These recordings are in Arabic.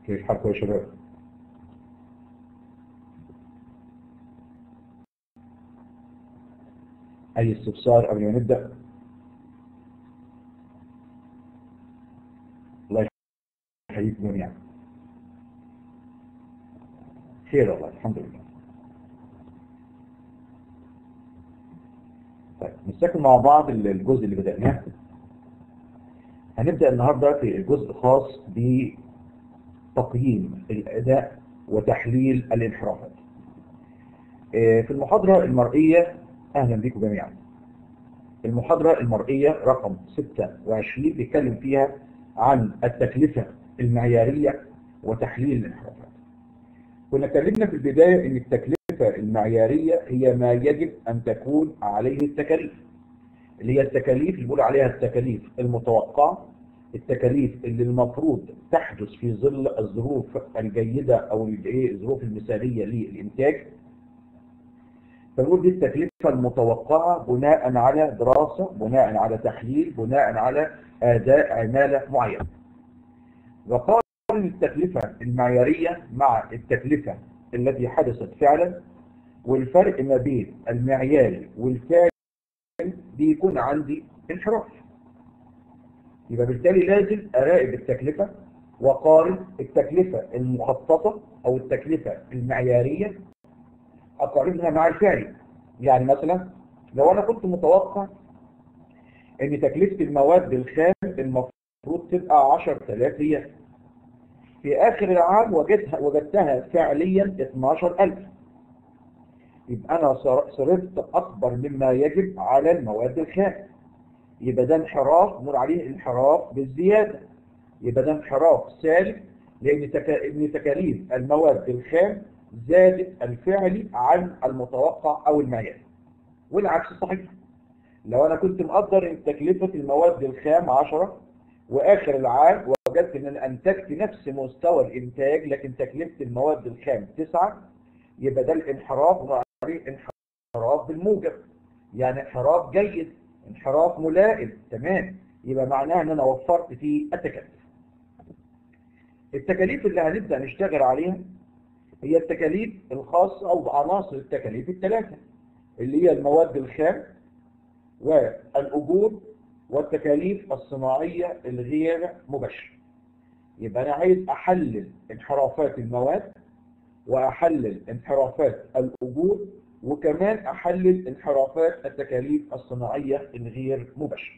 كيف حالكم يا شباب؟ أي استفسار قبل ما نبدأ؟ الله يحييكم جميعا. خير والله الحمد لله. طيب نستكمل مع بعض الجزء اللي بدأناه. هنبدأ النهارده في الجزء الخاص بتقييم الأداء وتحليل الانحرافات. في المحاضرة المرئية، أهلا بكم جميعا. المحاضرة المرئية رقم 26 بيتكلم فيها عن التكلفة المعيارية وتحليل الانحرافات. كنا اتكلمنا في البداية ان التكلفة المعيارية هي ما يجب ان تكون عليه التكاليف، اللي هي التكاليف اللي بيقول عليها التكاليف المتوقعة، التكاليف اللي المفروض تحدث في ظل الظروف الجيدة او الظروف المثالية للإنتاج. فنقول دي التكلفة المتوقعة بناء على دراسة، بناء على تحليل، بناء على أداء عمالة معينة. وقارن التكلفة المعيارية مع التكلفة التي حدثت فعلا، والفرق ما بين المعياري والفعلي بيكون عندي انحراف. يبقى بالتالي لازم أراقب التكلفة وقارن التكلفة المخططة أو التكلفة المعيارية، أقارنها مع الفعلي. يعني مثلا لو أنا كنت متوقع إن تكلفة المواد الخام المفروض تبقى 10,000 ريال، في آخر العام وجدتها فعليا 12,000، يبقى أنا صرفت أكبر مما يجب على المواد الخام. يبقى ده انحراف، نقول عليه انحراف بالزيادة. يبقى ده انحراف سالب، لأن تكاليف المواد الخام زادت الفعلي عن المتوقع أو المعياري. والعكس صحيح. لو أنا كنت مقدر إن تكلفة المواد الخام 10، وآخر العام وجدت إن أنا أنتجت نفس مستوى الإنتاج لكن تكلفة المواد الخام 9، يبقى ده الانحراف، نقول عليه انحراف بالموجب، يعني انحراف جيد، انحراف ملائم تمام. يبقى معناها ان انا وفرت في التكاليف. التكاليف اللي هنبدأ نشتغل عليها هي التكاليف الخاصة او عناصر التكاليف الثلاثة، اللي هي المواد الخام والأجور والتكاليف الصناعية الغير مباشرة. يبقى انا عايز احلل انحرافات المواد، واحلل انحرافات الأجور، وكمان احلل انحرافات التكاليف الصناعية الغير مباشرة.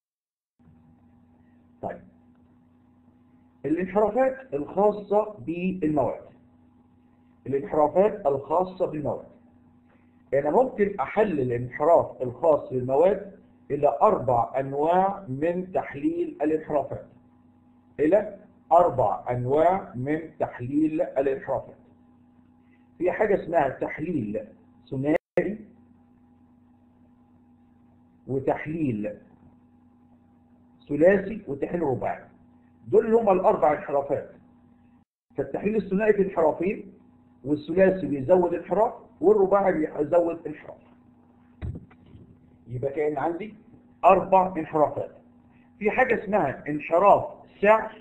طيب الانحرافات الخاصة بالمواد. الانحرافات الخاصة بالمواد أنا ممكن أحلل الانحراف الخاص بالمواد إلى 4 أنواع من تحليل الانحرافات. إلى 4 أنواع من تحليل الانحرافات. في حاجة اسمها تحليل ثنائي، وتحليل ثلاثي، وتحليل رباعي. دول هم الأربع انحرافات. فالتحليل الثنائي في انحرافين، والثلاثي بيزود انحراف، والرباعي بيزود انحراف. يبقى كأن عندي 4 انحرافات. في حاجة اسمها انحراف سعر.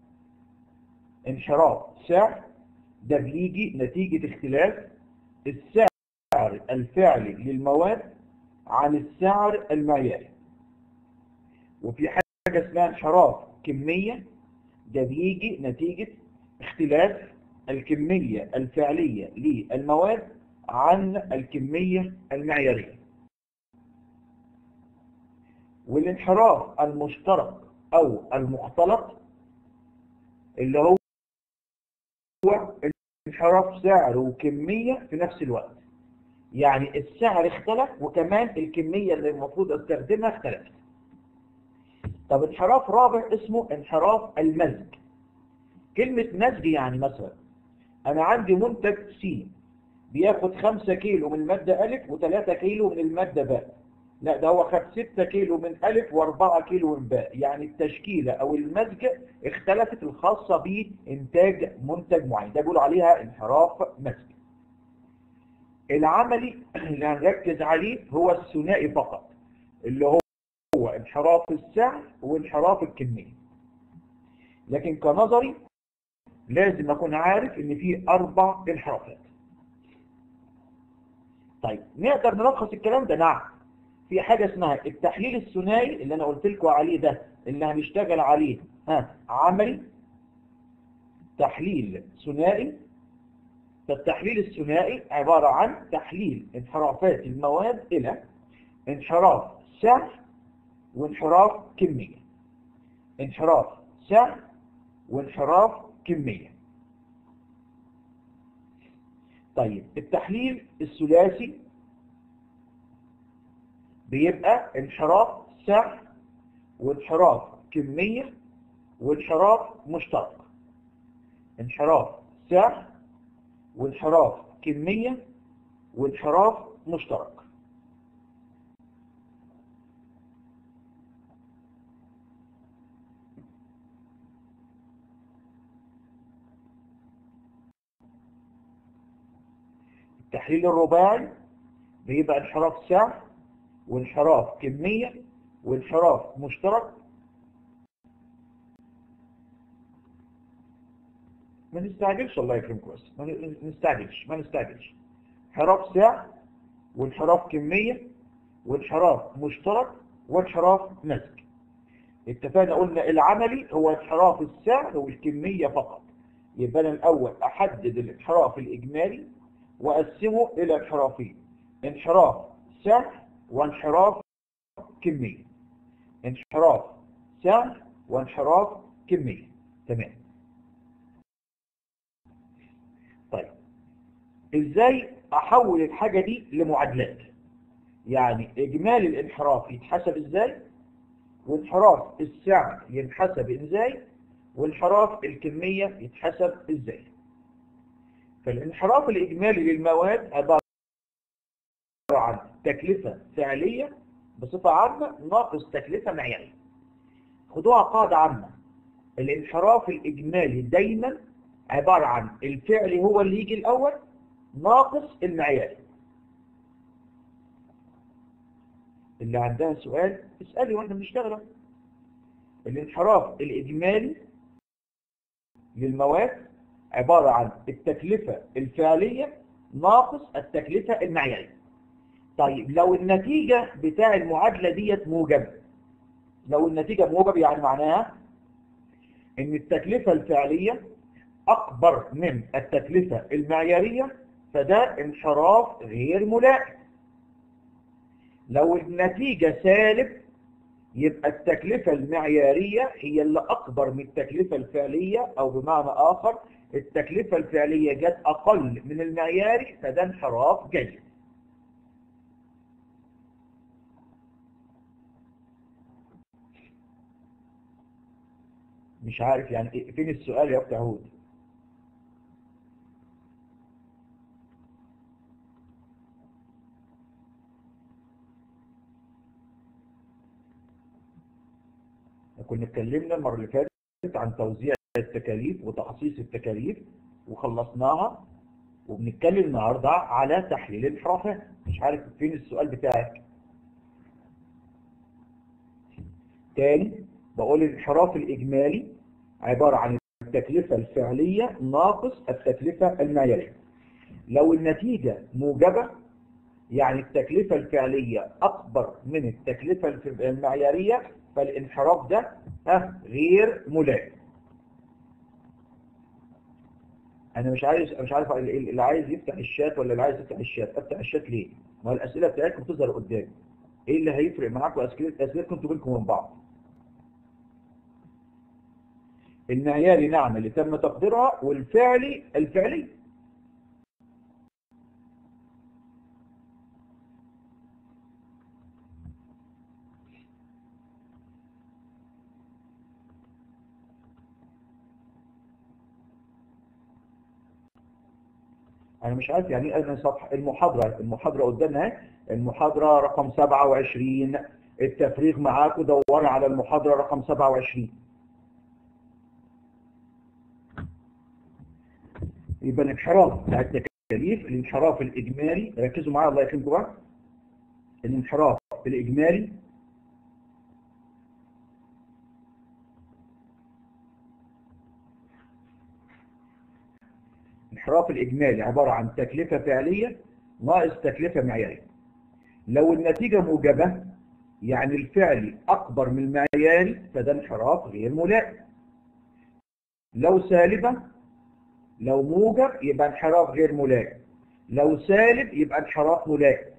انحراف سعر ده بيجي نتيجة اختلاف السعر الفعلي للمواد عن السعر المعياري. وفي حاجة اسمها انحراف كمية، ده بيجي نتيجة اختلاف الكمية الفعلية للمواد عن الكمية المعيارية. والانحراف المشترك أو المختلط اللي هو انحراف سعر وكمية في نفس الوقت، يعني السعر اختلف وكمان الكمية اللي المفروض استخدمها اختلفت. طب انحراف رابع اسمه انحراف المزج. كلمة مزج يعني مثلا أنا عندي منتج سي بياخد 5 كيلو من المادة ألف و3 كيلو من المادة باء، لا ده هو خد 6 كيلو من ألف و4 كيلو من باء، يعني التشكيلة أو المزج اختلفت الخاصة بإنتاج منتج معين، ده بيقول عليها انحراف مزج. العملي اللي هنركز عليه هو الثنائي فقط، اللي هو انحراف السعر وانحراف الكمية. لكن كنظري لازم أكون عارف إن في 4 انحرافات. طيب نقدر نلخص الكلام ده؟ نعم. في حاجة اسمها التحليل الثنائي اللي أنا قلت لكم عليه ده، اللي هنشتغل عليه عملي، تحليل ثنائي. فالتحليل الثنائي عبارة عن تحليل انحرافات المواد إلى انحراف سعر وانحراف كمية. انحراف سعر وانحراف كمية. طيب التحليل الثلاثي بيبقى انحراف سعر وانحراف كمية وانحراف مشترك. انحراف سعر وانحراف كمية وانحراف مشترك. التحليل الرباعي بيبقى انحراف سعر وانحراف كمية وانحراف مشترك. ما نستعجلش، الله يكرمكم، بس ما نستعجلش. انحراف سعر وانحراف كمية وانحراف مشترك وانحراف مزج. اتفقنا قلنا العملي هو انحراف السعر والكمية فقط. يبقى أنا الأول أحدد الانحراف الإجمالي وأقسمه إلى انحرافين: انحراف سعر وانحراف كمية. انحراف سعر وانحراف كمية. تمام. طيب ازاي احول الحاجة دي لمعادلات؟ يعني اجمالي الانحراف يتحسب ازاي، وانحراف السعر يتحسب ازاي، وانحراف الكمية يتحسب ازاي. فالانحراف الاجمالي للمواد عبارة عن تكلفة فعلية بصفة عامة ناقص تكلفة معيارية. خدوها قاعدة عامة: الانحراف الإجمالي دايما عبارة عن الفعلي هو اللي يجي الأول ناقص المعياري. اللي عندها سؤال اسألي واحنا بنشتغل. الانحراف الإجمالي للمواد عبارة عن التكلفة الفعلية ناقص التكلفة المعيارية. طيب لو النتيجة بتاع المعادلة ديت موجبة، لو النتيجة موجب يعني معناها ان التكلفة الفعلية اكبر من التكلفة المعيارية، فده انحراف غير ملائم. لو النتيجة سالب يبقى التكلفة المعيارية هي اللي اكبر من التكلفة الفعلية، او بمعنى اخر التكلفة الفعلية جت اقل من المعياري، فده انحراف جيد. مش عارف يعني فين السؤال يا اخت هود؟ كنا اتكلمنا المرة اللي فاتت عن توزيع التكاليف وتخصيص التكاليف وخلصناها، وبنتكلم النهارده على تحليل الانحرافات. مش عارف فين السؤال بتاعك. تاني بقول الانحراف الإجمالي عبارة عن التكلفة الفعلية ناقص التكلفة المعيارية. لو النتيجة موجبة يعني التكلفة الفعلية أكبر من التكلفة المعيارية، فالانحراف ده غير ملائم. أنا مش عارف اللي عايز يفتح الشات ولا اللي عايز يفتح الشات. أفتح الشات ليه؟ ما الأسئلة بتاعتكم تظهر قدامي. إيه اللي هيفرق معاكم؟ أسئلتكم انتوا بينكم وبين بعض. المعياري نعم اللي تم تقديرها، والفعلي الفعلي. أنا مش عارف يعني أنا صفحة المحاضرة قدامنا. المحاضرة رقم 27. التفريغ معاكم، دوروا على المحاضرة رقم 27. يبقى الانحراف بتاع التكاليف الانحراف الإجمالي، ركزوا معايا الله يكرمكم بقى. الانحراف الإجمالي الانحراف الإجمالي عبارة عن تكلفة فعلية ناقص تكلفة معيارية. لو النتيجة موجبة يعني الفعلي أكبر من المعياري فده انحراف غير ملائم. لو سالبة، لو موجب يبقى انحراف غير ملائم، لو سالب يبقى انحراف ملائم.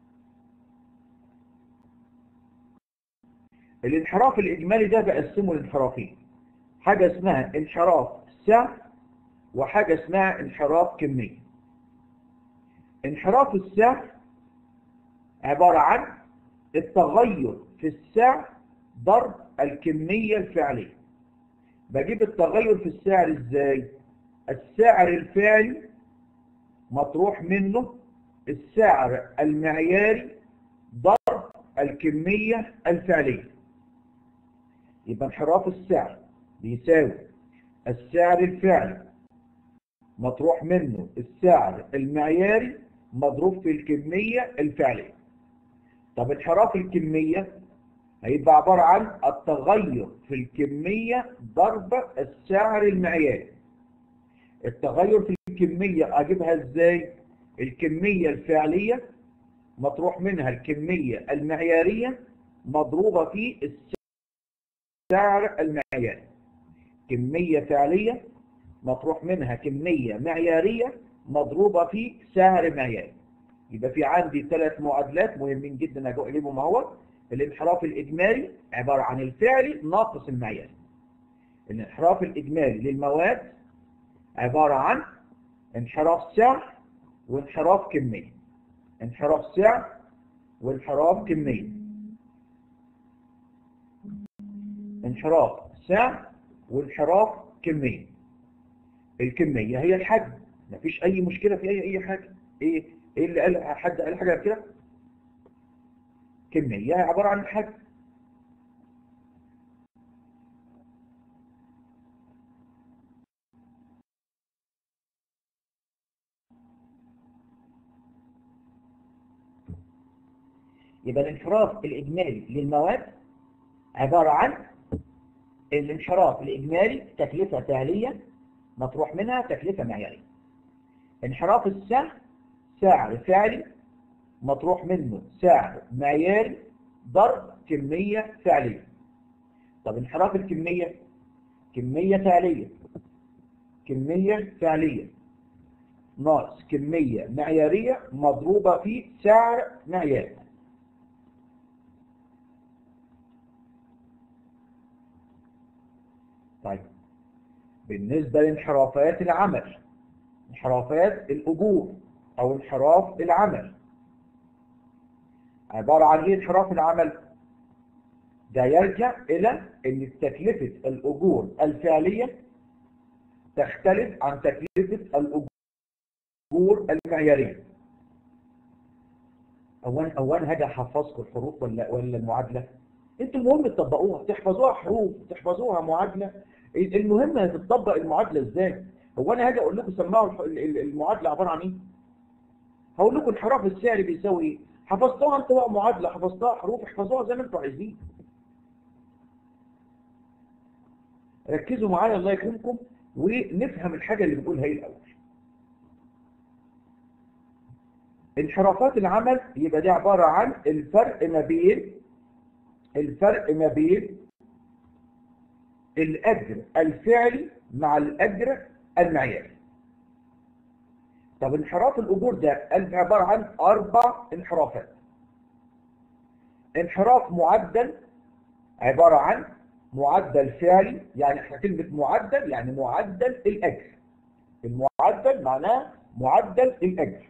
الانحراف الإجمالي ده بقسمه لانحرافين، حاجة اسمها انحراف سعر وحاجة اسمها انحراف كمية. انحراف السعر عبارة عن التغير في السعر ضرب الكمية الفعلية. بجيب التغير في السعر ازاي؟ السعر الفعلي مطروح منه السعر المعياري ضرب الكمية الفعلية. يبقى انحراف السعر بيساوي السعر الفعلي مطروح منه السعر المعياري مضروب في الكمية الفعلية. طب انحراف الكمية هيبقى عبارة عن التغير في الكمية ضرب السعر المعياري. التغير في الكمية أجيبها إزاي؟ الكمية الفعلية مطروح منها الكمية المعيارية مضروبة في السعر المعياري. كمية فعلية مطروح منها كمية معيارية مضروبة في سعر معياري. يبقى في عندي 3 معادلات مهمين جدا أجيبهم اهو. الانحراف الإجمالي عبارة عن الفعلي ناقص المعياري. الانحراف الإجمالي للمواد عبارة عن انحراف سعر وانحراف كمية. انحراف سعر وانحراف كمية. انحراف سعر وانحراف كمية. الكمية هي الحجم، مفيش أي مشكلة في أي حاجة. إيه اللي قال حد قال حاجة كده؟ كمية عبارة عن الحجم. يبقى الانحراف الإجمالي للمواد عبارة عن الانحراف الإجمالي تكلفة فعلية مطروح منها تكلفة معيارية. انحراف السعر سعر فعلي مطروح منه سعر معياري ضرب كمية فعلية. طب انحراف الكمية كمية فعلية، كمية فعلية ناقص كمية معيارية مضروبة في سعر معياري. طيب بالنسبة لانحرافات العمل، انحرافات الأجور أو انحراف العمل عبارة عن إيه؟ انحراف العمل ده يرجع إلى أن تكلفة الأجور الفعلية تختلف عن تكلفة الأجور المعيارية. أولا هاجي أحفظكم الحروف ولا المعادلة؟ انتوا المهم تطبقوها، تحفظوها حروف، تحفظوها معادلة. المهم هتطبق المعادلة ازاي؟ هو انا هاجي اقول لكم سمعوا المعادلة عبارة عن ايه؟ هقول لكم انحراف السعر بيساوي ايه؟ حفظتوها انتوا بقى معادلة، حفظتوها حروف، احفظوها زي ما انتوا عايزين. ركزوا معايا الله يكرمكم ونفهم الحاجة اللي بنقولها ايه الاول. انحرافات العمل يبقى دي عبارة عن الفرق ما بين الأجر الفعلي مع الأجر المعياري. طب انحراف الأجور ده عبارة عن 4 انحرافات. انحراف معدل عبارة عن معدل فعلي، يعني احنا كلمة معدل يعني معدل الأجر. المعدل معناه معدل الأجر.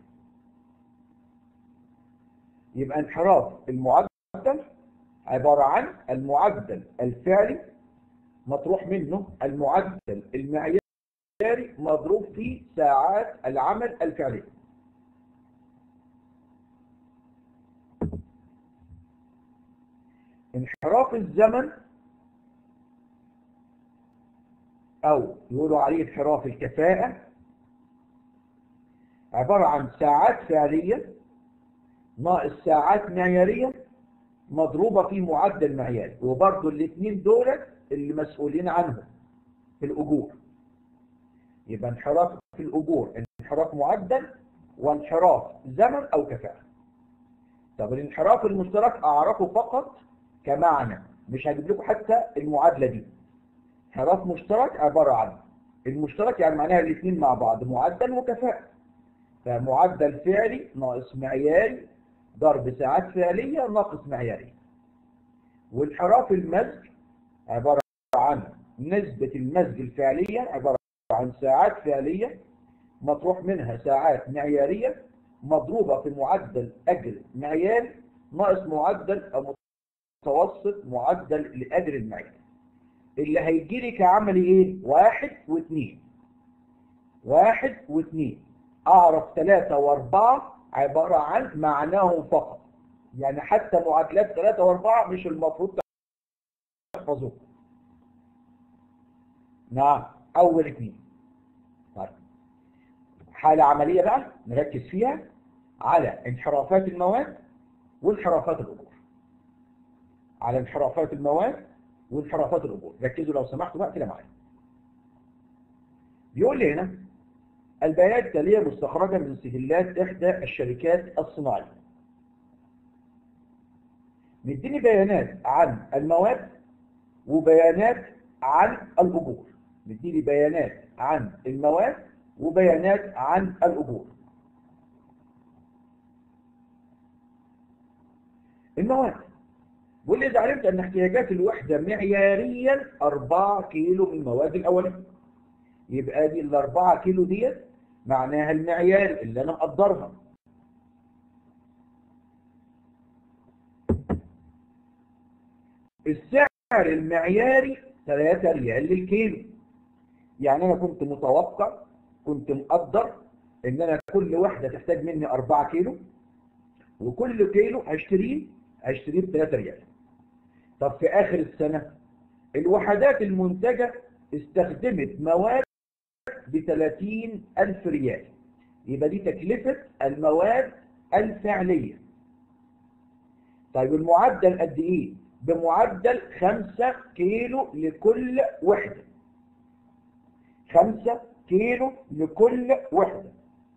يبقى انحراف المعدل عبارة عن المعدل الفعلي مطروح منه المعدل المعياري مضروب في ساعات العمل الفعلية. انحراف الزمن أو يقولوا عليه انحراف الكفاءة عبارة عن ساعات فعلية ناقص ساعات معيارية مضروبة في معدل معياري. وبرضه الاثنين دول اللي مسؤولين عنهم في الأجور. يبقى انحراف في الأجور انحراف معدل وانحراف زمن أو كفاءة. طب الانحراف المشترك أعرفه فقط كمعنى، مش هجيب لكم حتى المعادلة دي. انحراف مشترك عبارة عن المشترك يعني معناها الاثنين مع بعض معدل وكفاءة. فمعدل فعلي ناقص معياري ضرب ساعات فعلية ناقص معياري. وانحراف المزج عبارة عن نسبة المزج الفعلية عبارة عن ساعات فعلية مطروح منها ساعات معيارية مضروبة في معدل أجر معياري ناقص معدل أو متوسط معدل لأجر المعياري. اللي هيجي لي كعملي إيه؟ 1 و2. 1 و2. أعرف 3 و4 عبارة عن معناهم فقط. يعني حتى معادلات 3 و4 مش المفروض تحفظوها. نعم، أول 2. طيب. حالة عملية بقى نركز فيها على انحرافات المواد وانحرافات الأجور. على انحرافات المواد وانحرافات الأجور. ركزوا لو سمحتوا بقى كده معايا. بيقول لي هنا البيانات التالية مستخرجة من سجلات إحدى الشركات الصناعية. مديني بيانات عن المواد وبيانات عن الأجور. مديني بيانات عن المواد وبيانات عن الأجور. المواد بيقول لي إذا علمت أن احتياجات الوحدة معياريا 4 كيلو من المواد الأولية، يبقى دي ال 4 كيلو ديت معناها المعيار اللي أنا مقدرها. السعر المعياري 3 ريال للكيلو. يعني أنا كنت متوقع، كنت مقدر إن أنا كل وحدة تحتاج مني 4 كيلو، وكل كيلو هشتريه ب 3 ريال. طب في آخر السنة الوحدات المنتجة استخدمت مواد ب 30,000 ريال، يبقى دي تكلفة المواد الفعلية. طيب المعدل قد إيه؟ بمعدل 5 كيلو لكل وحدة. 5 كيلو لكل وحدة.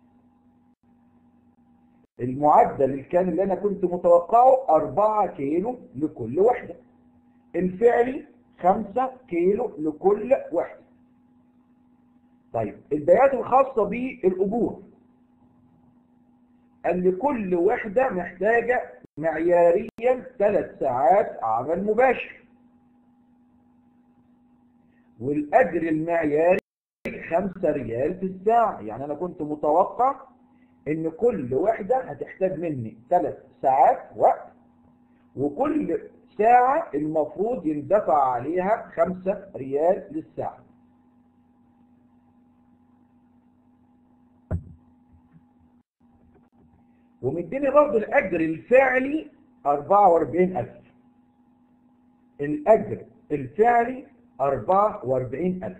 المعدل اللي كان اللي أنا كنت متوقعه 4 كيلو لكل وحدة. الفعلي 5 كيلو لكل وحدة. طيب البيانات الخاصة بالأجور قال لي كل وحدة محتاجة معياريا 3 ساعات عمل مباشر، والأجر المعياري 5 ريال في الساعة. يعني أنا كنت متوقع إن كل وحدة هتحتاج مني 3 ساعات وقت، وكل ساعة المفروض يندفع عليها 5 ريال للساعة. ومديني برضه الأجر الفعلي 44,000. الأجر الفعلي 44,000.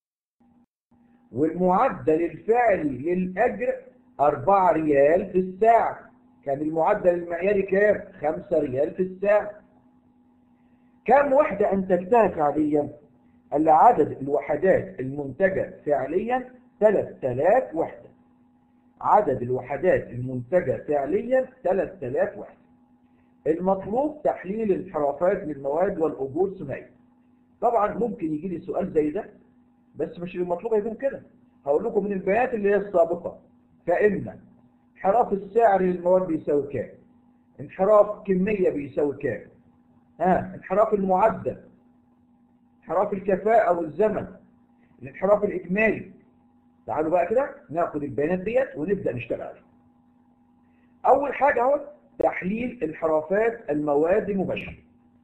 والمعدل الفعلي للأجر 4 ريال في الساعة. كان المعدل المعياري كام؟ 5 ريال في الساعة. كم وحدة أنتجتها فعليا؟ قال لي عدد الوحدات المنتجة فعليا 3000 وحدة. عدد الوحدات المنتجة فعليا 3000 وحدة. المطلوب تحليل انحرافات للمواد والأجور ثنائية. طبعا ممكن يجي لي سؤال زي ده، بس مش المطلوب هيكون كده. هقول لكم من البيانات اللي هي السابقة. فإن انحراف السعر للمواد بيساوي كام؟ انحراف كمية بيساوي كام؟ انحراف المعدل، انحراف الكفاءة والزمن، الانحراف الإجمالي. تعالوا بقى كده ناخد البيانات ديت ونبدأ نشتغل عليها. أول حاجة اهو تحليل انحرافات المواد المباشرة.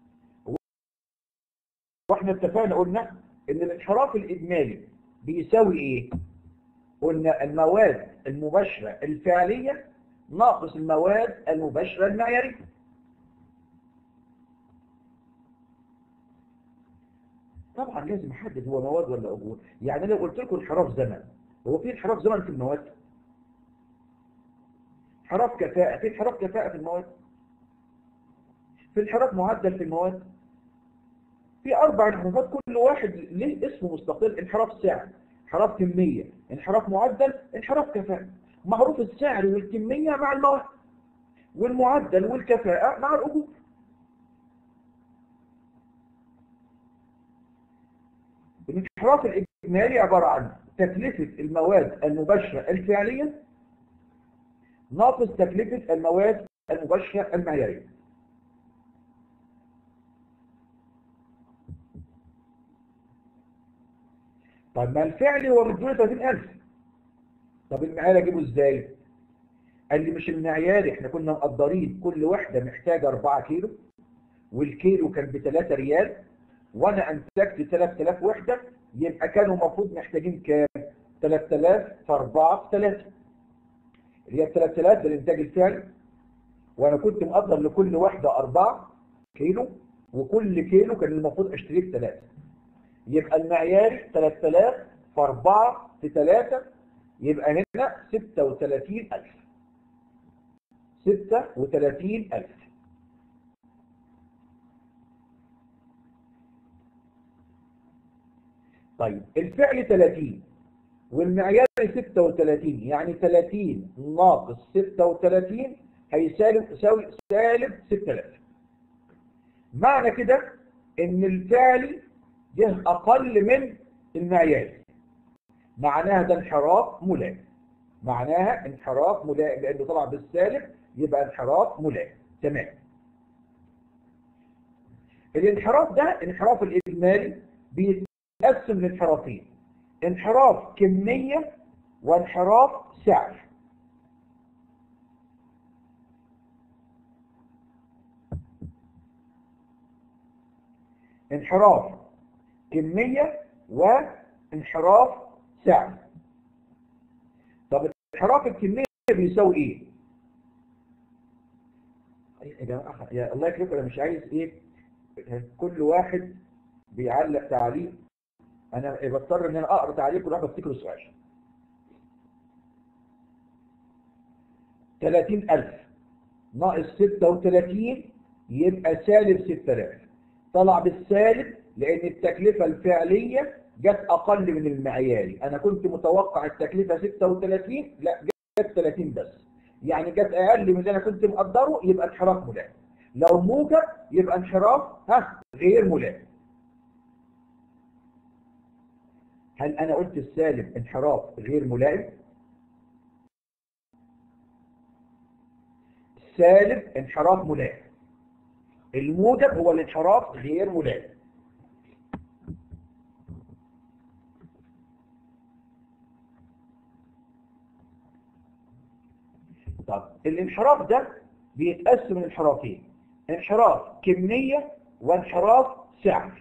واحنا اتفقنا قلنا ان الانحراف الإجمالي بيساوي ايه؟ قلنا المواد المباشرة الفعلية ناقص المواد المباشرة المعيارية. طبعا لازم احدد هو مواد ولا اجور. يعني لو قلت لكم انحراف زمن، هو في انحراف زمن في المواد؟ انحراف كفاءة، في انحراف كفاءة في المواد؟ في انحراف معدل في المواد؟ في 4 انحرافات كل واحد له اسم مستقل. انحراف سعر انحراف كمية، انحراف معدل، انحراف كفاءة. معروف السعر والكمية مع المواد، والمعدل والكفاءة مع الأجور. الانحراف الإجمالي عبارة عن تكلفة المواد المباشرة الفعلية ناقص تكلفة المواد المباشرة المعيارية. طب ما الفعلي هو مديله 30000، طب المعياري اجيبه ازاي؟ قال لي مش المعياري احنا كنا مقدرين كل واحدة محتاجة 4 كيلو، والكيلو كان ب 3 ريال، وانا انتجت 3000 وحدة، يبقى كانوا المفروض محتاجين كام؟ 3000 في 4 في 3، اللي هي 3000 ده الانتاج الفعلي، وانا كنت مقدر لكل واحدة 4 كيلو، وكل كيلو كان المفروض اشتريه ب3، يبقى المعياري 3000 في 4 في 3، يبقى هنا 36000. 36000. طيب الفعل 30 والمعيار 36، يعني 30 ناقص 36 يساوي سالب 6000. معنى كده ان الفعلي جه اقل من المعياري، معناها ده انحراف ملائم، معناها انحراف ملائم، لانه طلع بالسالب يبقى انحراف ملائم. تمام. الانحراف ده انحراف الاجمالي بيتقسم لانحرافين: انحراف كمية وانحراف سعر. انحراف كمية وانحراف سعر. طب انحراف الكمية بيساوي ايه؟ يا جماعة يا الله يكرمكم، انا مش عايز ايه كل واحد بيعلق تعليق، انا بضطر ان انا اقرا تعليق وراح بفتكر السؤال. 30000 ناقص 36 يبقى سالب 6000. طلع بالسالب لان التكلفة الفعلية جت اقل من المعياري. انا كنت متوقع التكلفة 36، لا جت 30 بس، يعني جت اقل من اللي انا كنت مقدره، يبقى انحراف ملائم. لو موجب يبقى انحراف غير ملائم. هل انا قلت السالب انحراف غير ملائم؟ السالب انحراف ملائم، الموجب هو الانحراف غير ملائم. طب الانحراف ده بيتقسم لانحرافين: انحراف كمية وانحراف سعر.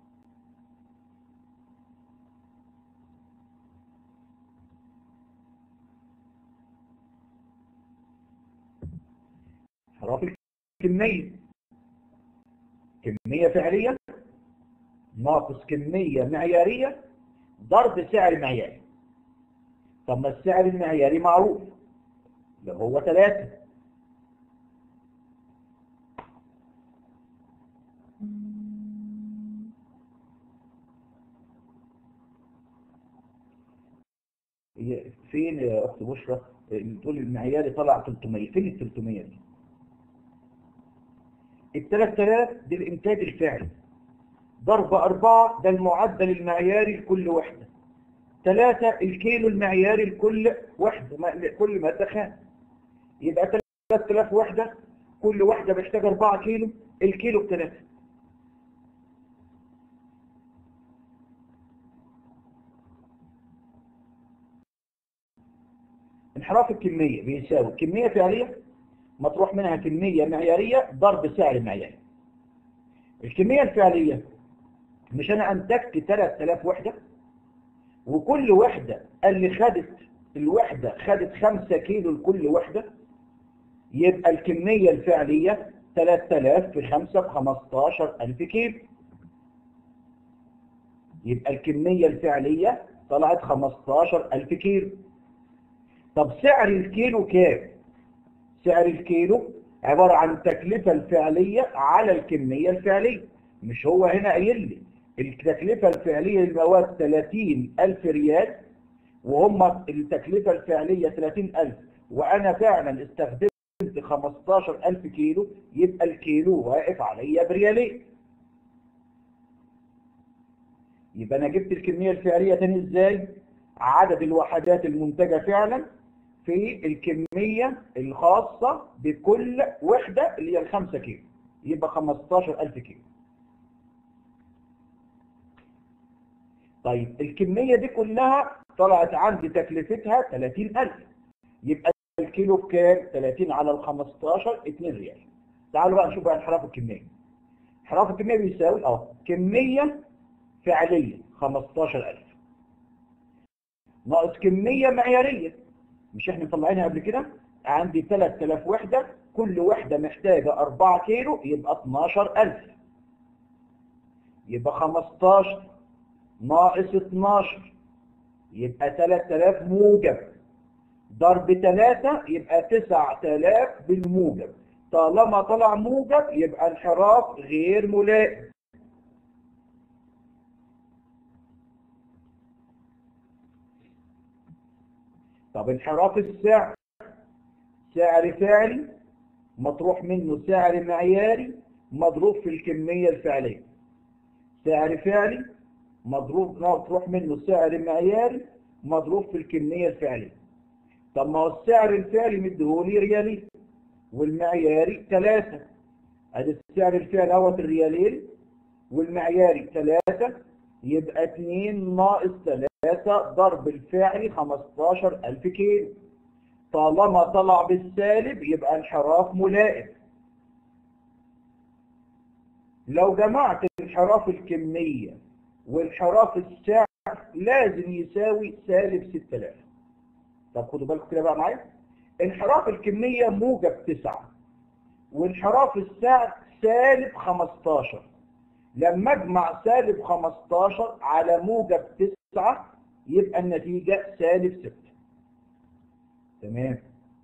انحراف الكمية، كمية فعلية ناقص كمية معيارية ضرب سعر معياري. طب ما السعر المعياري معروف اللي هو 3. فين يا اخت بشرى تقول المعياري طلع 300؟ فين ال 300 دي؟ ال 3000 دي الانتاج الفعلي، ضرب 4 ده المعدل المعياري لكل وحدة، 3 الكيلو المعياري لكل وحدة، كل مادة خام. يبقى 3000 وحدة، كل وحدة محتاجة 4 كيلو، الكيلو ب3. انحراف الكمية بيساوي كمية فعلية مطروح منها كمية معيارية ضرب سعر معياري. الكمية الفعلية مش أنا أنتجت 3000 وحدة، وكل وحدة اللي خدت الوحدة خدت 5 كيلو لكل وحدة، يبقى الكمية الفعلية 3000 في 5 ب 15000 كيلو، يبقى الكمية الفعلية طلعت 15000 كيلو. طب سعر الكيلو كام؟ سعر الكيلو عبارة عن التكلفة الفعلية على الكمية الفعلية. مش هو هنا قايل لي التكلفة الفعلية للمواد 30,000 ريال، وهم التكلفة الفعلية 30,000، وأنا فعلا استخدمت 15,000 كيلو، يبقى الكيلو واقف عليا بريالين. يبقى أنا جبت الكمية الفعلية تاني إزاي؟ عدد الوحدات المنتجة فعلا في الكمية الخاصة بكل وحدة اللي هي 5 كيلو، يبقى 15,000 كيلو. طيب الكمية دي كلها طلعت عندي تكلفتها 30,000، يبقى الكيلو بكام؟ 30 على ال 15 2 ريال. تعالوا بقى نشوف بقى انحراف الكمية. انحراف الكمية بيساوي كمية فعلية 15,000 ناقص كمية معيارية، مش احنا مطلعينها قبل كده؟ عندي 3000 وحدة، كل وحدة محتاجة 4 كيلو، يبقى 12,000. يبقى 15 ناقص 12 يبقى 3000 موجب، ضرب 3 يبقى 9000 بالموجب. طالما طلع موجب يبقى انحراف غير ملائم. طب انحراف السعر، سعر فعلي مطروح منه سعر معياري مضروب في الكمية الفعلية. سعر فعلي مطروح منه سعر معياري مضروب في الكمية الفعلية. طب ما هو السعر الفعلي مديهولي ريالين والمعياري 3، ادي السعر الفعلي اهوت الريالين والمعياري 3، يبقى 2 ناقص 3 ضرب الفعلي 15,000 كيلو. طالما طلع بالسالب يبقى انحراف ملائم. لو جمعت انحراف الكمية وانحراف السعر لازم يساوي سالب 6000. طب خدوا بالكم كده بقى معايا، انحراف الكمية موجب 9 وانحراف السعر سالب 15. لما اجمع سالب 15 على موجب 9 يبقى النتيجة سالب 6. تمام.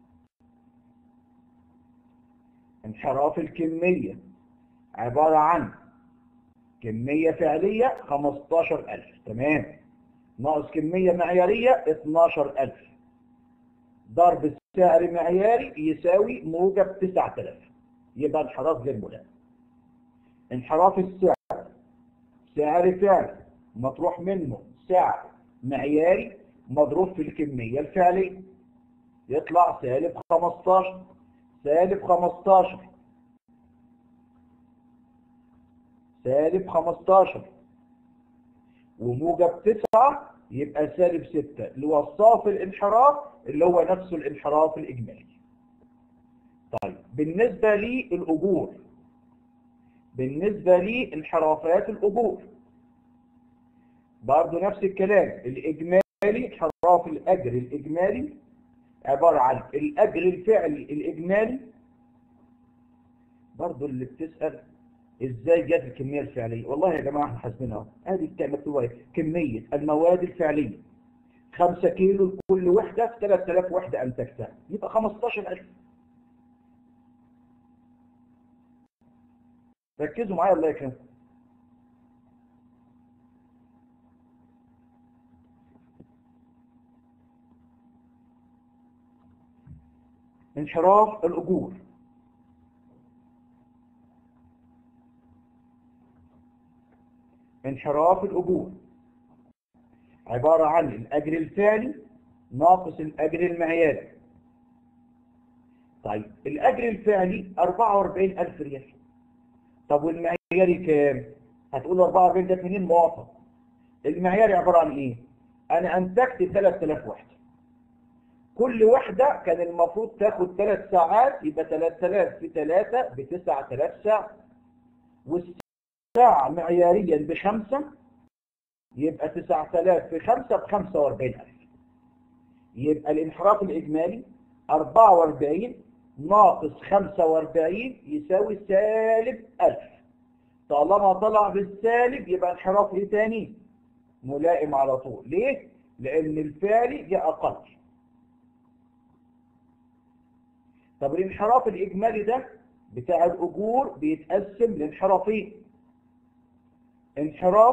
انحراف الكمية عبارة عن كمية فعلية 15,000، تمام، ناقص كمية معيارية 12,000، ضرب سعر معياري يساوي موجب 9000، يبقى انحراف غير ملائم. انحراف السعر، سعر فعلي مطروح منه سعر معياري مضروب في الكمية الفعلية، يطلع سالب 15. سالب 15 سالب 15 وموجب 9 يبقى سالب 6، اللي هو صافي الانحراف اللي هو نفسه الانحراف الإجمالي. طيب بالنسبة للأجور، بالنسبة لانحرافات الأجور برضه نفس الكلام. الإجمالي، انحراف الأجر الإجمالي عبارة عن الأجر الفعلي الإجمالي. برضه اللي بتسأل ازاي جت الكمية الفعلية، والله يا جماعة احنا حاسبينها، ادي مكتوبة كمية المواد الفعلية 5 كيلو لكل وحدة في 3000 وحدة انتجتها، يبقى 15,000. ركزوا معايا الله يكرمكم. انحراف الأجور، انحراف الأجور عبارة عن الأجر الفعلي ناقص الأجر المعياري. طيب الأجر الفعلي 44,000 ريال، طب والمعياري كام؟ هتقول 44 ده منين موافق؟ المعياري عبارة عن إيه؟ أنا أنتجت 3000 وحدة، كل وحدة كان المفروض تاخد 3 ساعات، يبقى 3000 في 3 ب 9000 ساعة، والساعة معياريا ب5 يبقى 9000 في 5 ب 45,000. يبقى الانحراف الإجمالي 44 ناقص 45 يساوي سالب 1000. طالما طلع بالسالب يبقى انحراف ايه تاني؟ ملائم على طول. ليه؟ لأن الفعلي جاء أقل. طب الانحراف الإجمالي ده بتاع الأجور بيتقسم لانحرافين. انحراف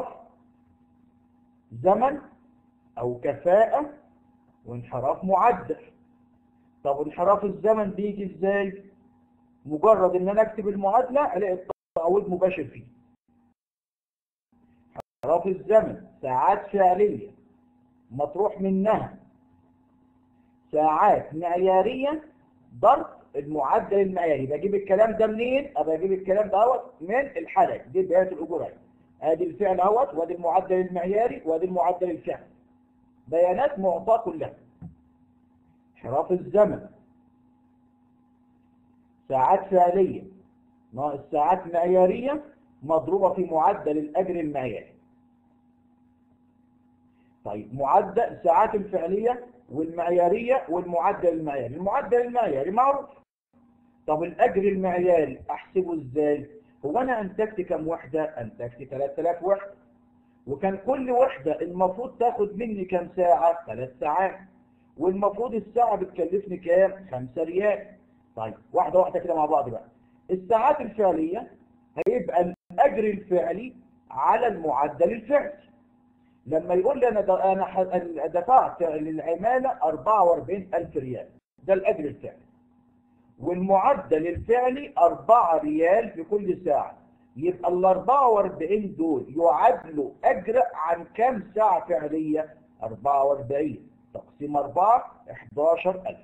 زمن أو كفاءة وانحراف معدل. طب انحراف الزمن بيجي ازاي؟ مجرد ان انا اكتب المعادلة الاقي التعويض مباشر فيه. انحراف الزمن ساعات فعلية مطروح منها ساعات معيارية ضرب المعدل المعياري. بجيب الكلام ده منين؟ ابقى اجيب الكلام ده من الحالة دي بيانات الأجور. ادي الفعل اهوت، وادي المعدل المعياري، وادي المعدل الفعلي. بيانات معطاة كلها. انحراف الزمن ساعات فعلية ناقص ساعات معيارية مضروبة في معدل الأجر المعياري. طيب معدل الساعات الفعلية والمعيارية والمعدل المعياري. المعدل المعياري معروف. طب الأجر المعياري أحسبه إزاي؟ هو أنا أنتجت كم وحدة؟ أنتجت 3000 وحدة، وكان كل وحدة المفروض تاخد مني كم ساعة؟ 3 ساعات، والمفروض الساعة بتكلفني كام؟ 5 ريال. طيب واحدة واحدة كده مع بعض بقى. الساعات الفعلية هيبقى الأجر الفعلي على المعدل الفعلي. لما يقول لي أنا دفعت للعمالة 44,000 ريال، ده الأجر الفعلي، والمعدل الفعلي 4 ريال في كل ساعة، يبقى ال 44 دول يعادلوا أجر عن كام ساعة فعلية؟ 44 تقسيم 4 11,000.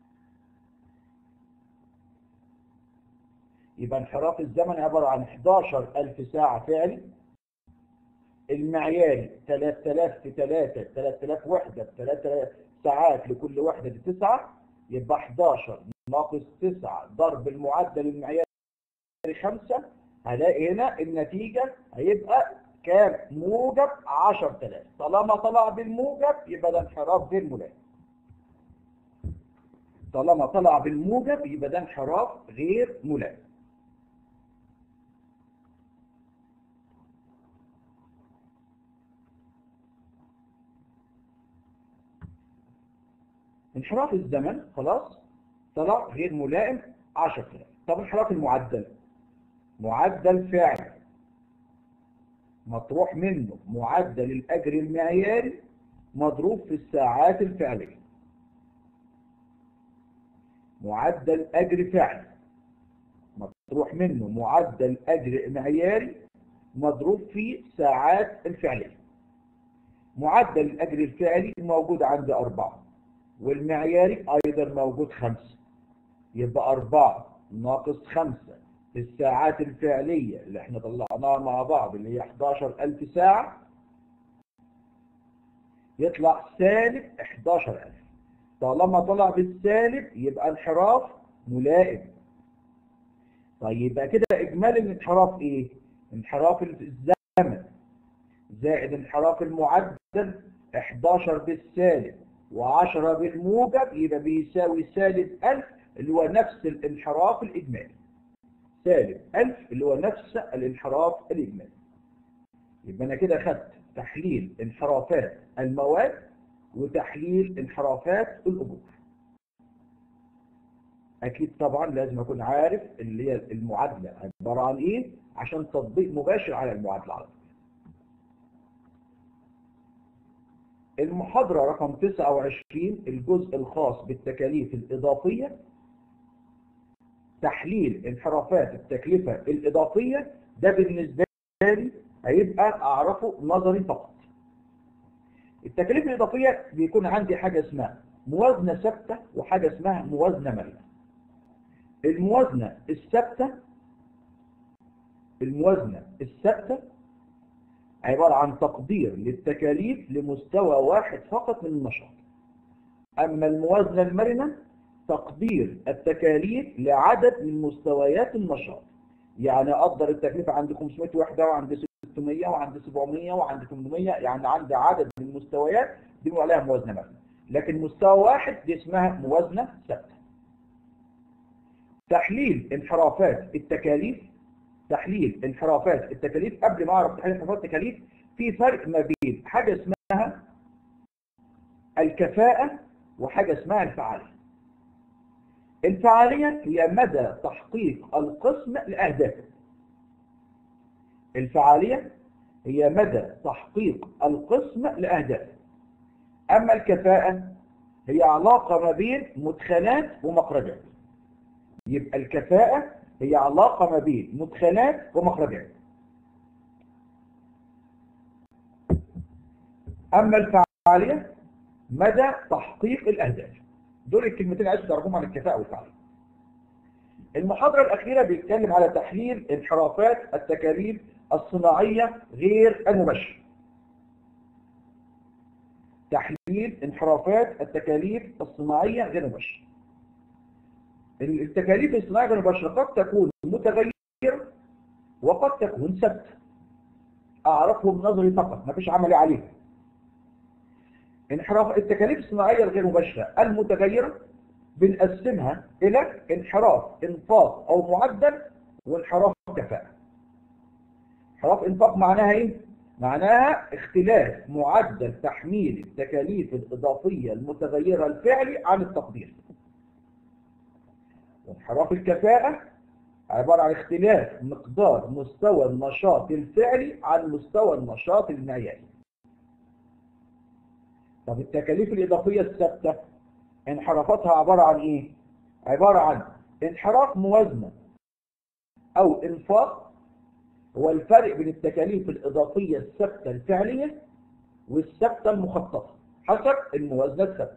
يبقى انحراف الزمن عبارة عن 11,000 ساعة فعلي. المعياري 3000 في 3 3000 وحدة، 3 ساعات لكل وحدة دي 9، يبقى 11 ناقص 9 ضرب المعدل المعياري 5. هلاقي هنا النتيجة هيبقى كام؟ موجب 10,000. طالما طلع بالموجب يبقى ده انحراف غير ملائم. طالما طلع بالموجب يبقى ده انحراف غير ملائم. انحراف الزمن خلاص طلع غير ملائم 10,000. طب انحراف المعدل، معدل فعل مطروح منه معدل الأجر المعياري مضروب في الساعات الفعلية. معدل أجر فعل مطروح منه معدل أجر معياري مضروب في ساعات الفعلية. معدل الأجر الفعلي موجود عندي 4، والمعياري أيضا موجود 5، يبقى 4 ناقص 5 في الساعات الفعلية اللي احنا طلعناها مع بعض اللي هي 11,000 ساعة، يطلع سالب 11,000. طالما طلع بالسالب يبقى انحراف ملائم. طيب يبقى كده إجمالي الانحراف إيه؟ انحراف الزمن زائد انحراف المعدل 11 بالسالب و10 بالموجب، يبقى بيساوي سالب 1000 اللي هو نفس الانحراف الإجمالي. سالب 1000 اللي هو نفس الانحراف الإجمالي. يبقى أنا كده خدت تحليل انحرافات المواد وتحليل انحرافات الأجور. أكيد طبعا لازم أكون عارف اللي هي المعادلة عبارة عن إيه عشان تطبيق مباشر على المعادلة على طول. المحاضرة رقم 29 الجزء الخاص بالتكاليف الإضافية، تحليل انحرافات التكلفة الإضافية. ده بالنسبة لي هيبقى أعرفه نظري فقط. التكاليف الإضافية بيكون عندي حاجة اسمها موازنة ثابتة وحاجة اسمها موازنة مرنة. الموازنة الثابتة عبارة عن تقدير للتكاليف لمستوى واحد فقط من النشاط. أما الموازنة المرنة تقدير التكاليف لعدد من مستويات النشاط. يعني أقدر التكلفة عندي 500 وحدة وعندي 600 وعندي 700 وعندي 800، يعني عندي عدد من المستويات دي بنقول عليها موازنة مرنة. لكن مستوى واحد دي اسمها موازنة ثابتة. تحليل انحرافات التكاليف قبل ما اعرف تحليل انحرافات التكاليف في فرق ما بين حاجة اسمها الكفاءة وحاجة اسمها الفعالية. الفعالية هي مدى تحقيق القسم لأهدافه. الفعالية هي مدى تحقيق القسم لأهدافه. أما الكفاءة هي علاقة ما بين مدخلات ومخرجات. يبقى الكفاءة هي علاقة ما بين مدخلات ومخرجات. أما الفعالية مدى تحقيق الأهداف. دول الكلمتين عايز تعرفوهم عن الكفاءة والفعالية. المحاضرة الأخيرة بيتكلم على تحليل انحرافات التكاليف الصناعية غير المباشرة. تحليل انحرافات التكاليف الصناعية غير المباشرة. التكاليف الصناعية غير المباشرة قد تكون متغيرة وقد تكون ثابتة. أعرفهم نظري فقط، ما فيش عملي عليها. انحراف التكاليف الصناعية الغير مباشرة المتغيرة بنقسمها إلى انحراف إنفاق أو معدل وانحراف كفاءة. انحراف إنفاق معناها إيه؟ معناها اختلاف معدل تحميل التكاليف الإضافية المتغيرة الفعلي عن التقدير. وانحراف الكفاءة عبارة عن اختلاف مقدار مستوى النشاط الفعلي عن مستوى النشاط المعياري. طب التكاليف الإضافية الثابتة انحرافاتها عبارة عن إيه؟ عبارة عن انحراف موازنة أو إنفاق، هو الفرق بين التكاليف الإضافية الثابتة الفعلية والثابتة المخططة حسب الموازنة الثابتة.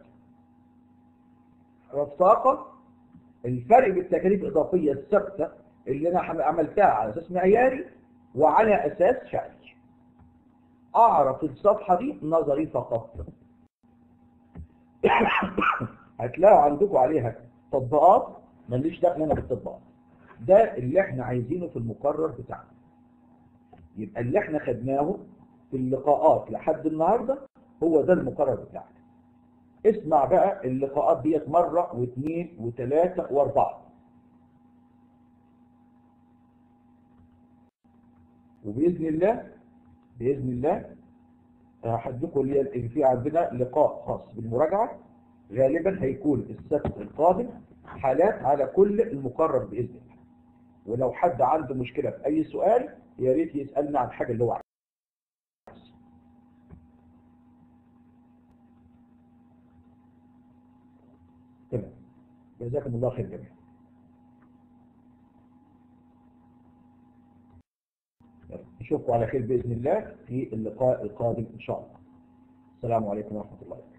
الطاقة الفرق بين التكاليف الإضافية الثابتة اللي أنا عملتها على أساس معياري وعلى أساس فعلي. أعرف الصفحة دي نظري فقط. هتلاقوا عندكم عليها تطبيقات، ماليش دخل انا بالتطبيقات. ده اللي احنا عايزينه في المقرر بتاعنا. يبقى اللي احنا خدناه في اللقاءات لحد النهارده هو ده المقرر بتاعنا. اسمع بقى اللقاءات ديت مره واثنين وثلاثه واربعه. باذن الله هحدكم اللي في عندنا لقاء خاص بالمراجعه، غالبا هيكون السبت القادم، حالات على كل المقرر باذن الله. ولو حد عنده مشكله في اي سؤال يا ريت يسالنا عن حاجه اللي هو عايزها. تمام، جزاكم الله خير جميعا. نشوفكم على خير باذن الله في اللقاء القادم ان شاء الله. السلام عليكم ورحمه الله وبركاته.